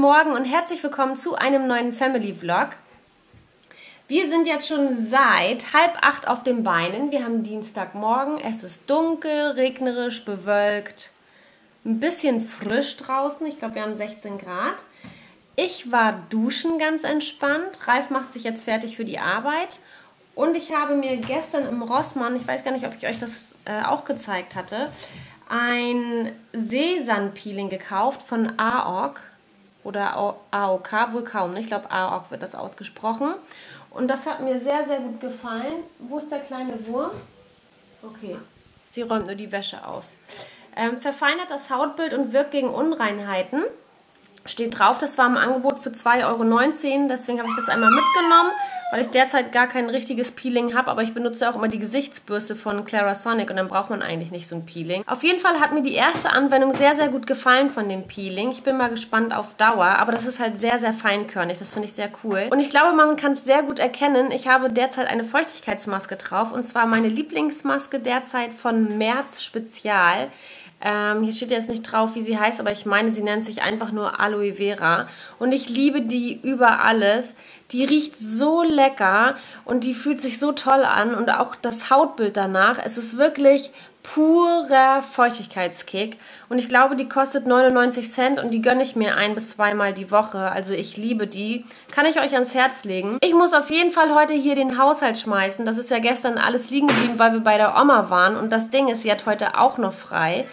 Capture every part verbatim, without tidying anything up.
Morgen und herzlich willkommen zu einem neuen Family Vlog. Wir sind jetzt schon seit halb acht auf den Beinen. Wir haben Dienstagmorgen, es ist dunkel, regnerisch, bewölkt, ein bisschen frisch draußen. Ich glaube, wir haben sechzehn Grad. Ich war duschen ganz entspannt. Ralf macht sich jetzt fertig für die Arbeit. Und ich habe mir gestern im Rossmann, ich weiß gar nicht, ob ich euch das äh, auch gezeigt hatte, ein Seesandpeeling gekauft von A O K oder A O K, wohl kaum, ne? Ich glaube A O K wird das ausgesprochen. Und das hat mir sehr, sehr gut gefallen. Wo ist der kleine Wurm? Okay, sie räumt nur die Wäsche aus. Ähm, verfeinert das Hautbild und wirkt gegen Unreinheiten. Steht drauf, das war im Angebot für zwei Euro neunzehn, deswegen habe ich das einmal mitgenommen, weil ich derzeit gar kein richtiges Peeling habe, aber ich benutze auch immer die Gesichtsbürste von Clarisonic und dann braucht man eigentlich nicht so ein Peeling. Auf jeden Fall hat mir die erste Anwendung sehr, sehr gut gefallen von dem Peeling. Ich bin mal gespannt auf Dauer, aber das ist halt sehr, sehr feinkörnig, das finde ich sehr cool. Und ich glaube, man kann es sehr gut erkennen, ich habe derzeit eine Feuchtigkeitsmaske drauf und zwar meine Lieblingsmaske derzeit von Merz Spezial. Ähm, hier steht jetzt nicht drauf, wie sie heißt, aber ich meine, sie nennt sich einfach nur Aloe Vera. Und ich liebe die über alles. Die riecht so lecker und die fühlt sich so toll an. Und auch das Hautbild danach, es ist wirklich purer Feuchtigkeitskick. Und ich glaube, die kostet neunundneunzig Cent und die gönne ich mir ein- bis zweimal die Woche. Also ich liebe die. Kann ich euch ans Herz legen. Ich muss auf jeden Fall heute hier den Haushalt schmeißen. Das ist ja gestern alles liegen geblieben, weil wir bei der Oma waren. Und das Ding ist, sie hat heute auch noch frei.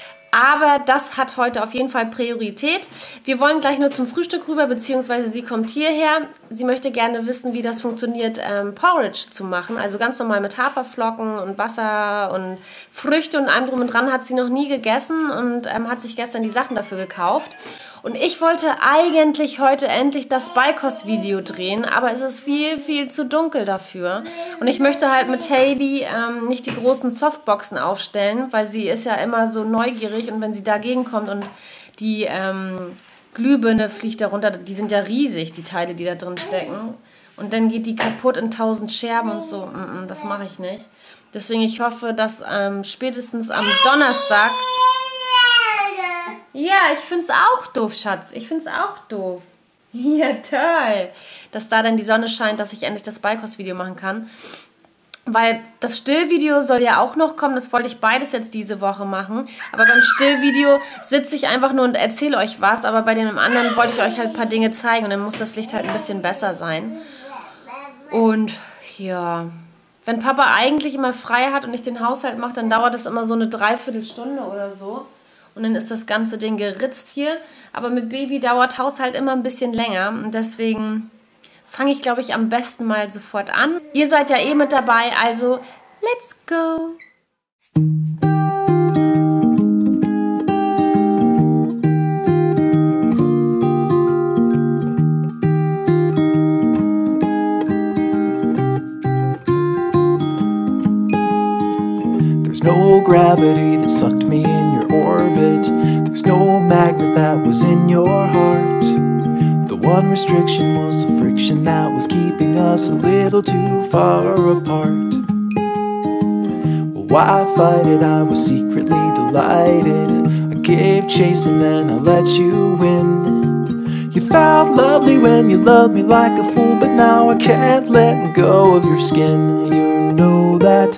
Aber das hat heute auf jeden Fall Priorität. Wir wollen gleich nur zum Frühstück rüber, beziehungsweise sie kommt hierher. Sie möchte gerne wissen, wie das funktioniert, ähm, Porridge zu machen. Also ganz normal mit Haferflocken und Wasser und Früchte und allem drum und dran hat sie noch nie gegessen und ähm, hat sich gestern die Sachen dafür gekauft. Und ich wollte eigentlich heute endlich das Beikostvideo drehen, aber es ist viel, viel zu dunkel dafür. Und ich möchte halt mit Hailey ähm, nicht die großen Softboxen aufstellen, weil sie ist ja immer so neugierig und wenn sie dagegen kommt und die ähm, Glühbirne fliegt darunter, die sind ja riesig, die Teile, die da drin stecken. Und dann geht die kaputt in tausend Scherben und so. Mm-mm, das mache ich nicht. Deswegen, ich hoffe, dass ähm, spätestens am Donnerstag... Ja, ich finde es auch doof, Schatz. Ich finde es auch doof. Ja, toll. Dass da dann die Sonne scheint, dass ich endlich das Beikostvideo machen kann. Weil das Stillvideo soll ja auch noch kommen. Das wollte ich beides jetzt diese Woche machen. Aber beim Stillvideo sitze ich einfach nur und erzähle euch was. Aber bei dem anderen wollte ich euch halt ein paar Dinge zeigen. Und dann muss das Licht halt ein bisschen besser sein. Und ja, wenn Papa eigentlich immer frei hat und ich den Haushalt mache, dann dauert das immer so eine Dreiviertelstunde oder so. Und dann ist das ganze Ding geritzt hier. Aber mit Baby dauert Haushalt immer ein bisschen länger. Und deswegen fange ich, glaube ich, am besten mal sofort an. Ihr seid ja eh mit dabei, also let's go! There's no gravity that sucked me in your orbit. There's no magnet that was in your heart. The one restriction was the friction that was keeping us a little too far apart. Well, why fight it? I was secretly delighted. I gave chase and then I let you win. You felt lovely when you loved me like a fool, but now I can't let go of your skin. You know that.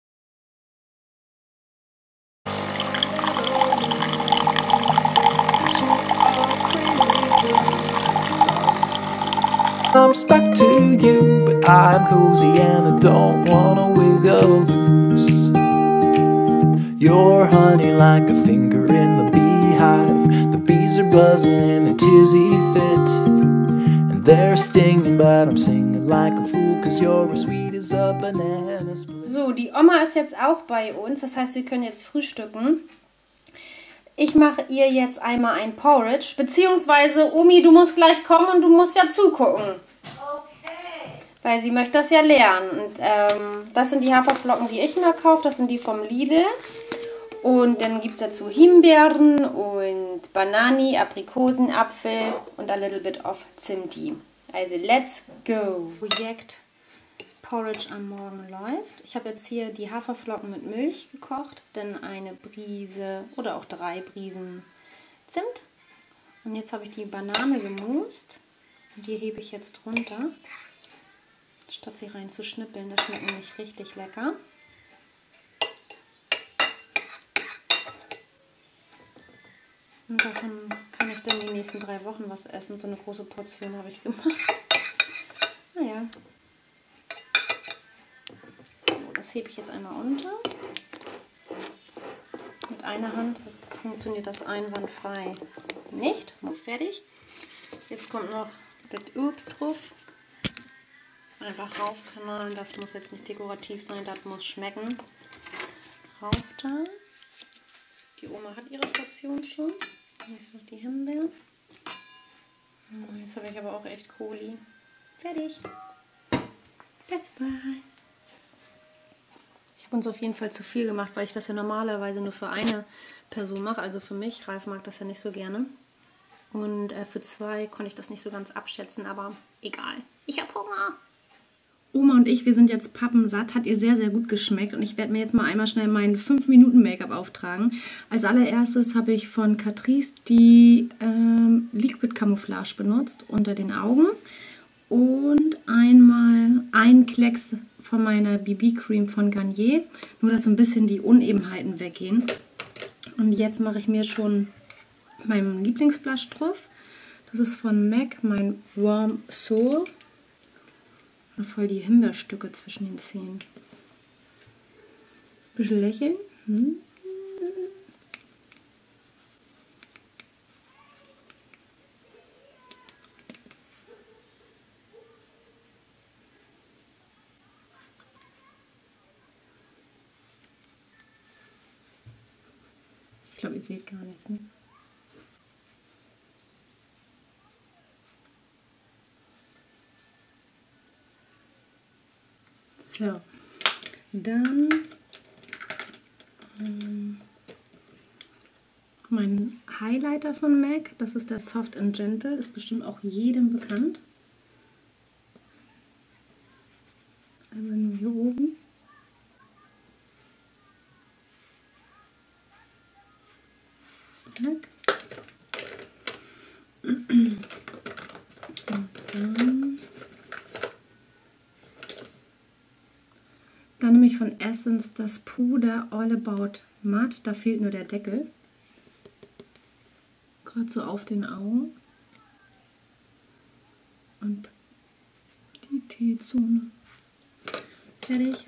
I'm stuck to you, but I'm cozy and I don't wanna wiggle loose. You're honey like a finger in the beehive. The bees are buzzing in a tizzy fit, and they're stinging, but I'm singing like a fool, cause you're as sweet as a banana split. So, die Oma ist jetzt auch bei uns, das heißt, wir können jetzt frühstücken. Ich mache ihr jetzt einmal ein Porridge, beziehungsweise, Omi, du musst gleich kommen und du musst ja zugucken. Okay. Weil sie möchte das ja lernen. Und ähm, das sind die Haferflocken, die ich immer kaufe, das sind die vom Lidl. Und dann gibt es dazu Himbeeren und Banani, Aprikosen, Apfel und a little bit of Zimti. Also let's go! Projekt Porridge am Morgen läuft. Ich habe jetzt hier die Haferflocken mit Milch gekocht, dann eine Prise oder auch drei Prisen Zimt Und jetzt habe ich die Banane gemust. Und die hebe ich jetzt runter, statt sie rein zu schnippeln. Das schmeckt nämlich richtig lecker. Und davon kann ich dann die nächsten drei Wochen was essen. So eine große Portion habe ich gemacht. Naja. So, das hebe ich jetzt einmal unter. Mit einer Hand funktioniert das einwandfrei nicht. Fertig. Jetzt kommt noch das Obst drauf. Einfach raufknallen. Das muss jetzt nicht dekorativ sein, das muss schmecken. Rauf da. Die Oma hat ihre Portion schon. Jetzt noch die Himbeeren. Jetzt habe ich aber auch echt Kohli. Fertig. Das war's. Ich habe uns auf jeden Fall zu viel gemacht, weil ich das ja normalerweise nur für eine Person mache. Also für mich. Ralf mag das ja nicht so gerne. Und äh, für zwei konnte ich das nicht so ganz abschätzen, aber egal. Ich habe Hunger. Oma und ich, wir sind jetzt pappensatt. Hat ihr sehr, sehr gut geschmeckt. Und ich werde mir jetzt mal einmal schnell meinen fünf Minuten Make-up auftragen. Als allererstes habe ich von Catrice die ähm, Liquid Camouflage benutzt unter den Augen. Und einmal ein Klecks von meiner B B-Cream von Garnier. Nur, dass so ein bisschen die Unebenheiten weggehen. Und jetzt mache ich mir schon meinen Lieblingsblush drauf. Das ist von MAC, mein Warm Soul. Und voll die Himbeerstücke zwischen den Zähnen. Bisschen lächeln. Hm. Ich glaube, ihr seht gar nichts, ne? So, dann ähm, mein Highlighter von MAC, das ist der Soft and Gentle, ist bestimmt auch jedem bekannt. Einmal nur hier oben. Zack. Und dann Dann nehme ich von Essence das Puder All About Matte. Da fehlt nur der Deckel. Gerade so auf den Augen. Und die T-Zone. Fertig.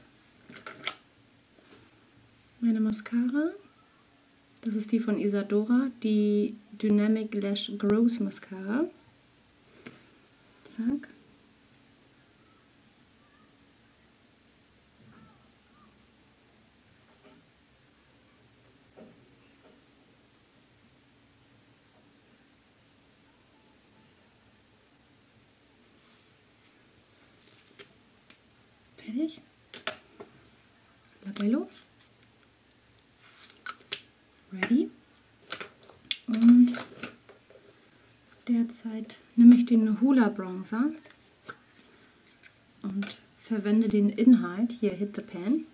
Meine Mascara. Das ist die von Isadora. Die Dynamic Lash Growth Mascara. Zack. Fertig. Labello. Ready. Und derzeit nehme ich den Hoola Bronzer und verwende den Inhalt, hier Hit the Pan.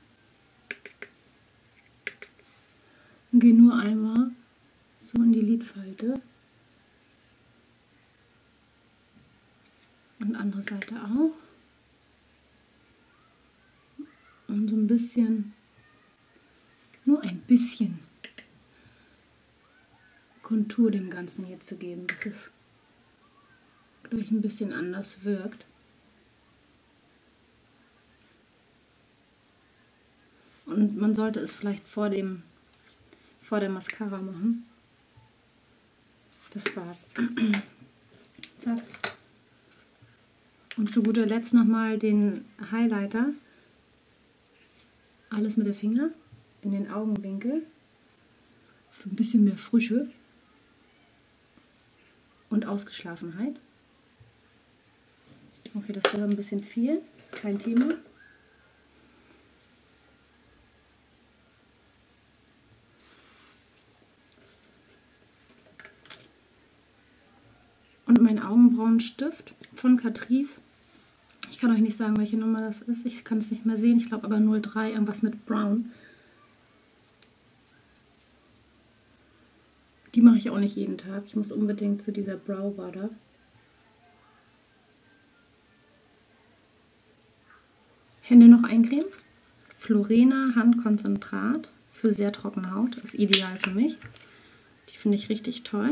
Und gehe nur einmal so in die Lidfalte. Und andere Seite auch. Und so ein bisschen, nur ein bisschen Kontur dem Ganzen hier zu geben, dass es gleich ein bisschen anders wirkt. Und man sollte es vielleicht vor dem, vor der Mascara machen. Das war's. Zack. Und zu guter Letzt nochmal den Highlighter. Alles mit der Finger in den Augenwinkel. Für ein bisschen mehr Frische. Und Ausgeschlafenheit. Okay, das war ein bisschen viel. Kein Thema. Und mein Augenbrauenstift von Catrice. Ich kann euch nicht sagen, welche Nummer das ist. Ich kann es nicht mehr sehen. Ich glaube aber null drei, irgendwas mit Brown. Die mache ich auch nicht jeden Tag. Ich muss unbedingt zu dieser Brow Butter. Hände noch eincremen. Florena Handkonzentrat für sehr trockene Haut. Das ist ideal für mich. Die finde ich richtig toll.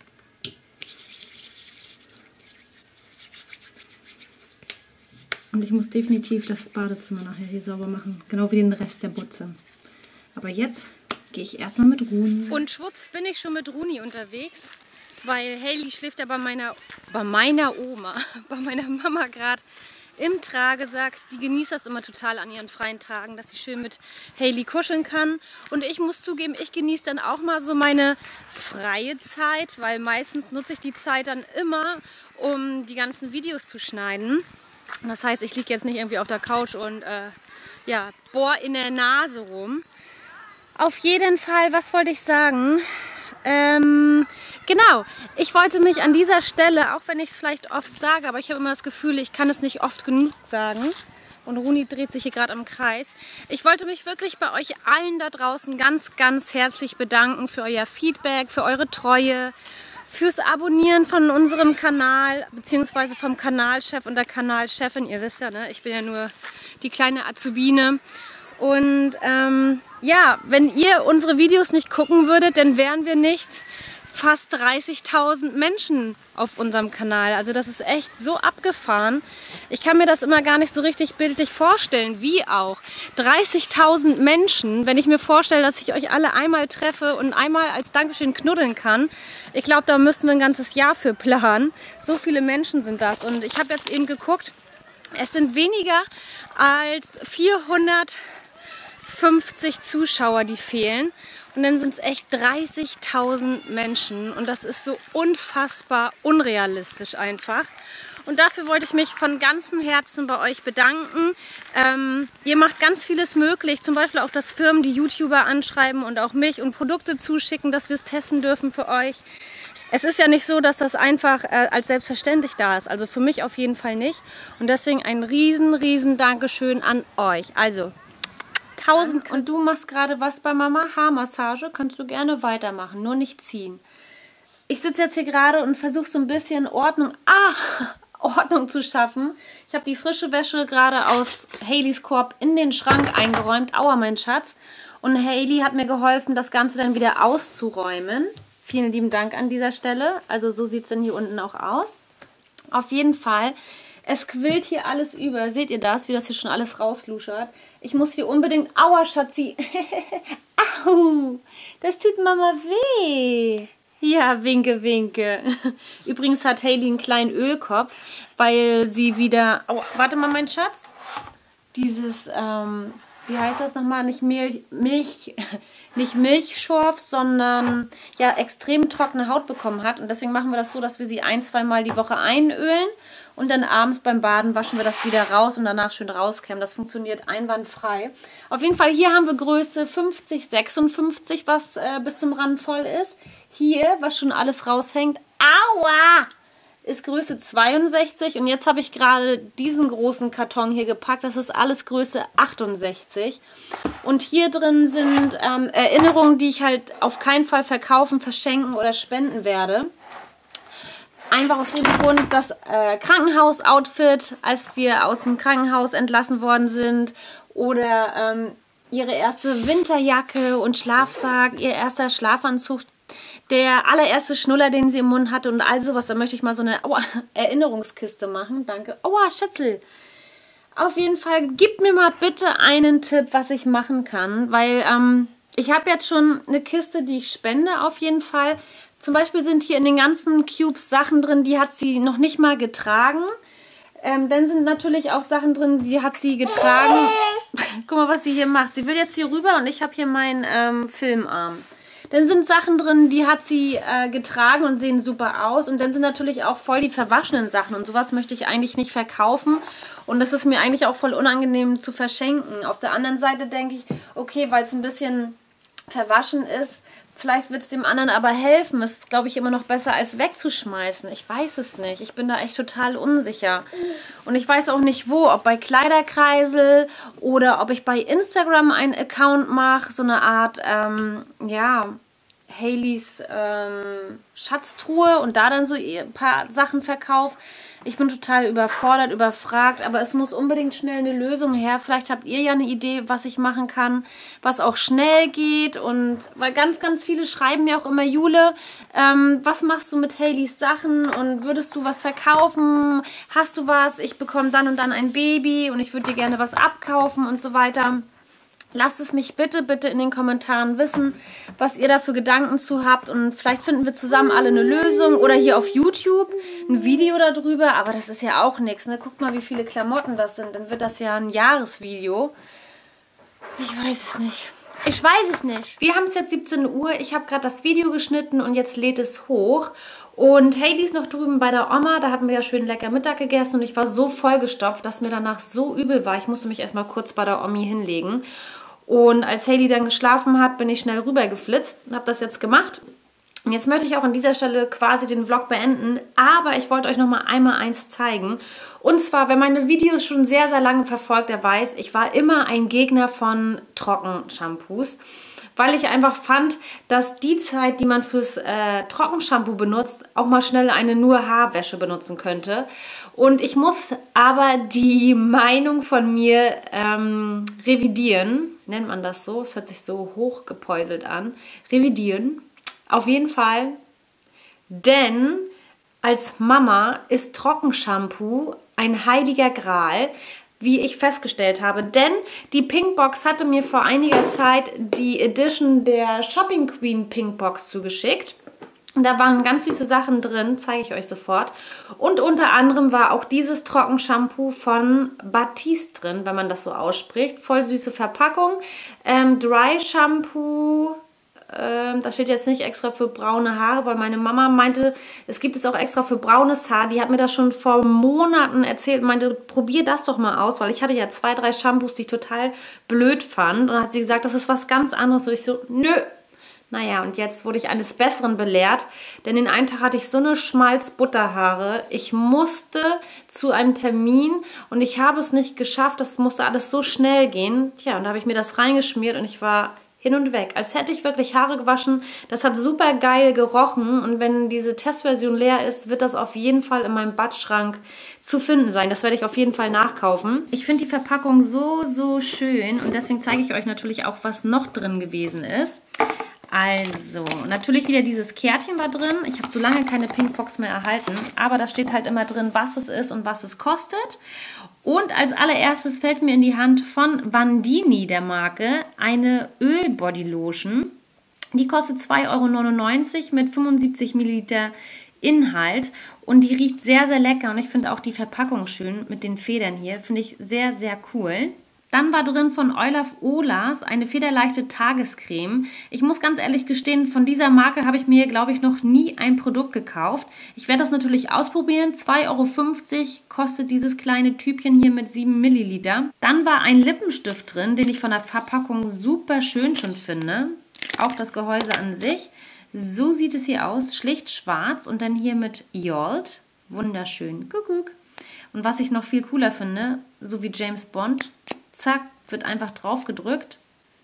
Und ich muss definitiv das Badezimmer nachher hier sauber machen. Genau wie den Rest der Butze. Aber jetzt gehe ich erstmal mit Runi. Und schwupps bin ich schon mit Runi unterwegs. Weil Hailey schläft ja bei meiner, bei meiner Oma, bei meiner Mama gerade im Tragesack. Die genießt das immer total an ihren freien Tagen, dass sie schön mit Hailey kuscheln kann. Und ich muss zugeben, ich genieße dann auch mal so meine freie Zeit, weil meistens nutze ich die Zeit dann immer, um die ganzen Videos zu schneiden. Das heißt, ich liege jetzt nicht irgendwie auf der Couch und äh, ja, bohr in der Nase rum. Auf jeden Fall, was wollte ich sagen? Ähm, genau, ich wollte mich an dieser Stelle, auch wenn ich es vielleicht oft sage, aber ich habe immer das Gefühl, ich kann es nicht oft genug sagen. Und Runi dreht sich hier gerade im Kreis. Ich wollte mich wirklich bei euch allen da draußen ganz, ganz herzlich bedanken für euer Feedback, für eure Treue, fürs Abonnieren von unserem Kanal, beziehungsweise vom Kanalchef und der Kanalchefin. Ihr wisst ja, ne? Ich bin ja nur die kleine Azubine. Und ähm, ja, wenn ihr unsere Videos nicht gucken würdet, dann wären wir nicht fast dreißigtausend Menschen auf unserem Kanal. Also das ist echt so abgefahren. Ich kann mir das immer gar nicht so richtig bildlich vorstellen. Wie auch? dreißigtausend Menschen, wenn ich mir vorstelle, dass ich euch alle einmal treffe und einmal als Dankeschön knuddeln kann. Ich glaube, da müssen wir ein ganzes Jahr für planen. So viele Menschen sind das. Und ich habe jetzt eben geguckt, es sind weniger als vierhundertfünfzig Zuschauer, die fehlen. Und dann sind es echt dreißigtausend Menschen. Und das ist so unfassbar unrealistisch einfach. Und dafür wollte ich mich von ganzem Herzen bei euch bedanken. Ähm, ihr macht ganz vieles möglich. Zum Beispiel auch, dass Firmen die YouTuber anschreiben und auch mich und Produkte zuschicken, dass wir es testen dürfen für euch. Es ist ja nicht so, dass das einfach äh, als selbstverständlich da ist. Also für mich auf jeden Fall nicht. Und deswegen ein riesen, riesen Dankeschön an euch. Also tausend. Und du machst gerade was bei Mama? Haarmassage. Kannst du gerne weitermachen, nur nicht ziehen. Ich sitze jetzt hier gerade und versuche so ein bisschen Ordnung, ah, Ordnung zu schaffen. Ich habe die frische Wäsche gerade aus Haileys Korb in den Schrank eingeräumt. Aua, mein Schatz. Und Hailey hat mir geholfen, das Ganze dann wieder auszuräumen. Vielen lieben Dank an dieser Stelle. Also so sieht es dann hier unten auch aus. Auf jeden Fall, es quillt hier alles über. Seht ihr das, wie das hier schon alles rausluschert? Ich muss hier unbedingt... Aua, Schatzi! Au! Das tut Mama weh! Ja, winke, winke. Übrigens hat Hailey einen kleinen Ölkopf, weil sie wieder... Aua, warte mal, mein Schatz. Dieses... Ähm, wie heißt das nochmal? Nicht Milch, Milch, nicht Milchschorf, sondern ja extrem trockene Haut bekommen hat. Und deswegen machen wir das so, dass wir sie ein, zwei Mal die Woche einölen und dann abends beim Baden waschen wir das wieder raus und danach schön rauskämmen. Das funktioniert einwandfrei. Auf jeden Fall, hier haben wir Größe fünfzig, sechsundfünfzig, was äh, bis zum Rand voll ist. Hier, was schon alles raushängt. Aua! Ist Größe zweiundsechzig und jetzt habe ich gerade diesen großen Karton hier gepackt. Das ist alles Größe achtundsechzig. Und hier drin sind ähm, Erinnerungen, die ich halt auf keinen Fall verkaufen, verschenken oder spenden werde. Einfach aus dem Grund, das äh, Krankenhausoutfit, als wir aus dem Krankenhaus entlassen worden sind, oder ähm, ihre erste Winterjacke und Schlafsack, ihr erster Schlafanzug, der allererste Schnuller, den sie im Mund hatte und all sowas. Da möchte ich mal so eine aua, Erinnerungskiste machen. Danke. Aua, Schätzel. Auf jeden Fall, gib mir mal bitte einen Tipp, was ich machen kann. Weil ähm, ich habe jetzt schon eine Kiste, die ich spende auf jeden Fall. Zum Beispiel sind hier in den ganzen Cubes Sachen drin, die hat sie noch nicht mal getragen. Ähm, dann sind natürlich auch Sachen drin, die hat sie getragen. Guck mal, was sie hier macht. Sie will jetzt hier rüber und ich habe hier meinen ähm, Filmarm. Dann sind Sachen drin, die hat sie äh, getragen und sehen super aus. Und dann sind natürlich auch voll die verwaschenen Sachen. Und sowas möchte ich eigentlich nicht verkaufen. Und das ist mir eigentlich auch voll unangenehm zu verschenken. Auf der anderen Seite denke ich, okay, weil es ein bisschen verwaschen ist, vielleicht wird es dem anderen aber helfen. Es ist, glaube ich, immer noch besser, als wegzuschmeißen. Ich weiß es nicht. Ich bin da echt total unsicher. Und ich weiß auch nicht wo, ob bei Kleiderkreisel oder ob ich bei Instagram einen Account mache. So eine Art, ähm, ja, Haileys ähm, Schatztruhe und da dann so ein paar Sachen verkaufe. Ich bin total überfordert, überfragt, aber es muss unbedingt schnell eine Lösung her. Vielleicht habt ihr ja eine Idee, was ich machen kann, was auch schnell geht. Und weil ganz, ganz viele schreiben mir auch immer, Jule, ähm, was machst du mit Haileys Sachen und würdest du was verkaufen? Hast du was? Ich bekomme dann und dann ein Baby und ich würde dir gerne was abkaufen und so weiter. Lasst es mich bitte, bitte in den Kommentaren wissen, was ihr da für Gedanken zu habt. Und vielleicht finden wir zusammen alle eine Lösung. Oder hier auf YouTube ein Video darüber. Aber das ist ja auch nichts, ne? Guckt mal, wie viele Klamotten das sind. Dann wird das ja ein Jahresvideo. Ich weiß es nicht. Ich weiß es nicht. Wir haben es jetzt siebzehn Uhr. Ich habe gerade das Video geschnitten und jetzt lädt es hoch. Und Hailey ist noch drüben bei der Oma. Da hatten wir ja schön lecker Mittag gegessen. Und ich war so vollgestopft, dass mir danach so übel war. Ich musste mich erstmal kurz bei der Omi hinlegen. Und als Hailey dann geschlafen hat, bin ich schnell rüber geflitzt und habe das jetzt gemacht. Und jetzt möchte ich auch an dieser Stelle quasi den Vlog beenden. Aber ich wollte euch noch mal einmal eins zeigen. Und zwar, wer meine Videos schon sehr, sehr lange verfolgt, der weiß, ich war immer ein Gegner von Trockenshampoos. Weil ich einfach fand, dass die Zeit, die man fürs äh, Trockenshampoo benutzt, auch mal schnell eine nur Haarwäsche benutzen könnte. Und ich muss aber die Meinung von mir ähm, revidieren. Nennt man das so? Es hört sich so hochgepäuselt an. Revidieren. Auf jeden Fall. Denn als Mama ist Trockenshampoo ein heiliger Gral, wie ich festgestellt habe. Denn die Pinkbox hatte mir vor einiger Zeit die Edition der Shopping Queen Pinkbox zugeschickt. Und da waren ganz süße Sachen drin, zeige ich euch sofort. Und unter anderem war auch dieses Trockenshampoo von Batiste drin, wenn man das so ausspricht. Voll süße Verpackung. Ähm, Dry Shampoo. Ähm, da steht jetzt nicht extra für braune Haare, weil meine Mama meinte, es gibt es auch extra für braunes Haar. Die hat mir das schon vor Monaten erzählt und meinte, probier das doch mal aus, weil ich hatte ja zwei, drei Shampoos, die ich total blöd fand. Und dann hat sie gesagt, das ist was ganz anderes. Und ich so, nö. Naja, und jetzt wurde ich eines Besseren belehrt, denn den einen Tag hatte ich so eine Schmalz-Butterhaare. Ich musste zu einem Termin und ich habe es nicht geschafft. Das musste alles so schnell gehen. Tja, und da habe ich mir das reingeschmiert und ich war hin und weg. Als hätte ich wirklich Haare gewaschen. Das hat super geil gerochen und wenn diese Testversion leer ist, wird das auf jeden Fall in meinem Badschrank zu finden sein. Das werde ich auf jeden Fall nachkaufen. Ich finde die Verpackung so, so schön und deswegen zeige ich euch natürlich auch, was noch drin gewesen ist. Also, natürlich wieder dieses Kärtchen war drin. Ich habe so lange keine Pinkbox mehr erhalten, aber da steht halt immer drin, was es ist und was es kostet. Und als allererstes fällt mir in die Hand von Vandini, der Marke, eine Öl-Body-Lotion. Die kostet zwei Euro neunundneunzig mit fünfundsiebzig Milliliter Inhalt und die riecht sehr, sehr lecker und ich finde auch die Verpackung schön mit den Federn hier. Finde ich sehr, sehr cool. Dann war drin von Olaf Olas eine federleichte Tagescreme. Ich muss ganz ehrlich gestehen, von dieser Marke habe ich mir, glaube ich, noch nie ein Produkt gekauft. Ich werde das natürlich ausprobieren. zwei Euro fünfzig kostet dieses kleine Tübchen hier mit sieben Milliliter. Dann war ein Lippenstift drin, den ich von der Verpackung super schön schon finde. Auch das Gehäuse an sich. So sieht es hier aus, schlicht schwarz und dann hier mit Jolt. Wunderschön. Kuckuck. Und was ich noch viel cooler finde, so wie James Bond, zack, wird einfach drauf gedrückt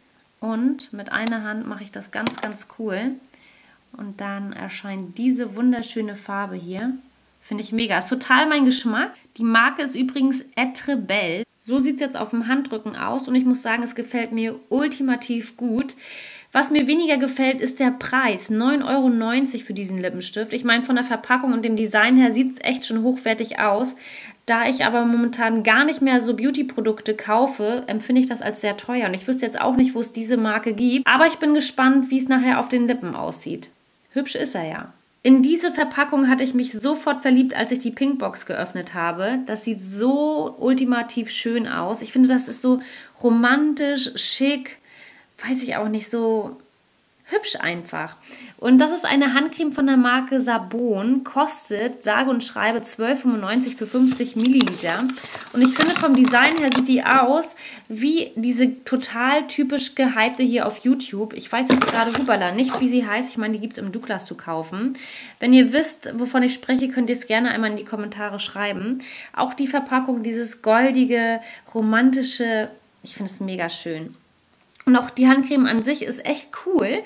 und mit einer Hand mache ich das ganz, ganz cool und dann erscheint diese wunderschöne Farbe hier. Finde ich mega. Ist total mein Geschmack. Die Marke ist übrigens Etre Belle. So sieht es jetzt auf dem Handrücken aus und ich muss sagen, es gefällt mir ultimativ gut. Was mir weniger gefällt, ist der Preis. neun Euro neunzig für diesen Lippenstift. Ich meine, von der Verpackung und dem Design her sieht es echt schon hochwertig aus. Da ich aber momentan gar nicht mehr so Beauty-Produkte kaufe, empfinde ich das als sehr teuer. Und ich wüsste jetzt auch nicht, wo es diese Marke gibt. Aber ich bin gespannt, wie es nachher auf den Lippen aussieht. Hübsch ist er ja. In diese Verpackung hatte ich mich sofort verliebt, als ich die Pinkbox geöffnet habe. Das sieht so ultimativ schön aus. Ich finde, das ist so romantisch, schick, weiß ich auch nicht, so hübsch einfach. Und das ist eine Handcreme von der Marke Sabon, kostet sage und schreibe zwölf fünfundneunzig für fünfzig Milliliter. Und ich finde, vom Design her sieht die aus wie diese total typisch gehypte hier auf YouTube. Ich weiß jetzt gerade, hupala, nicht wie sie heißt. Ich meine, die gibt es im Douglas zu kaufen. Wenn ihr wisst, wovon ich spreche, könnt ihr es gerne einmal in die Kommentare schreiben. Auch die Verpackung, dieses goldige, romantische, ich finde es mega schön. Und auch die Handcreme an sich ist echt cool.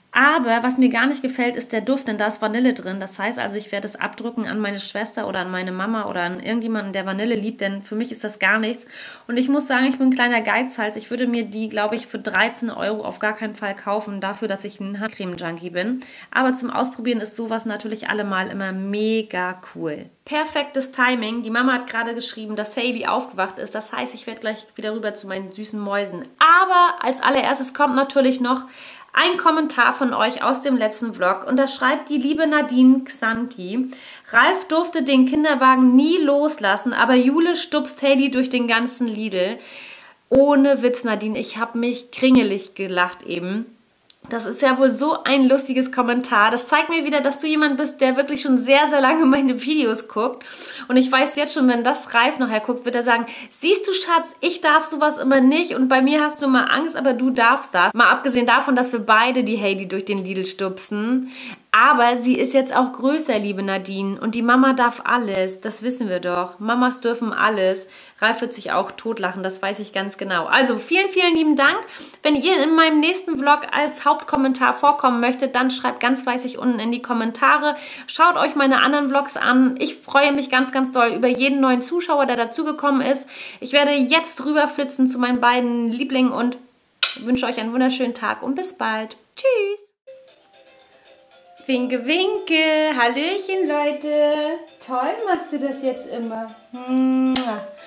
Aber was mir gar nicht gefällt, ist der Duft, denn da ist Vanille drin. Das heißt also, ich werde es abdrücken an meine Schwester oder an meine Mama oder an irgendjemanden, der Vanille liebt, denn für mich ist das gar nichts. Und ich muss sagen, ich bin ein kleiner Geizhals. Ich würde mir die, glaube ich, für dreizehn Euro auf gar keinen Fall kaufen, dafür, dass ich ein Handcreme-Junkie bin. Aber zum Ausprobieren ist sowas natürlich allemal immer mega cool. Perfektes Timing. Die Mama hat gerade geschrieben, dass Hailey aufgewacht ist. Das heißt, ich werde gleich wieder rüber zu meinen süßen Mäusen. Aber als allererstes kommt natürlich noch ein Kommentar von euch aus dem letzten Vlog und da schreibt die liebe Nadine Xanti: Ralf durfte den Kinderwagen nie loslassen, aber Jule stupst Hailey durch den ganzen Lidl. Ohne Witz, Nadine, ich habe mich kringelig gelacht eben. Das ist ja wohl so ein lustiges Kommentar. Das zeigt mir wieder, dass du jemand bist, der wirklich schon sehr, sehr lange meine Videos guckt. Und ich weiß jetzt schon, wenn das Ralf nachher guckt, wird er sagen, siehst du, Schatz, ich darf sowas immer nicht und bei mir hast du immer Angst, aber du darfst das. Mal abgesehen davon, dass wir beide die Hailey durch den Lidl stupsen. Aber sie ist jetzt auch größer, liebe Nadine. Und die Mama darf alles. Das wissen wir doch. Mamas dürfen alles. Ralf wird sich auch totlachen, das weiß ich ganz genau. Also vielen, vielen lieben Dank. Wenn ihr in meinem nächsten Vlog als Hauptkommentar vorkommen möchtet, dann schreibt ganz fleißig unten in die Kommentare. Schaut euch meine anderen Vlogs an. Ich freue mich ganz, ganz doll über jeden neuen Zuschauer, der dazugekommen ist. Ich werde jetzt rüberflitzen zu meinen beiden Lieblingen und wünsche euch einen wunderschönen Tag und bis bald. Tschüss! Winke, winke. Hallöchen, Leute. Toll machst du das jetzt immer.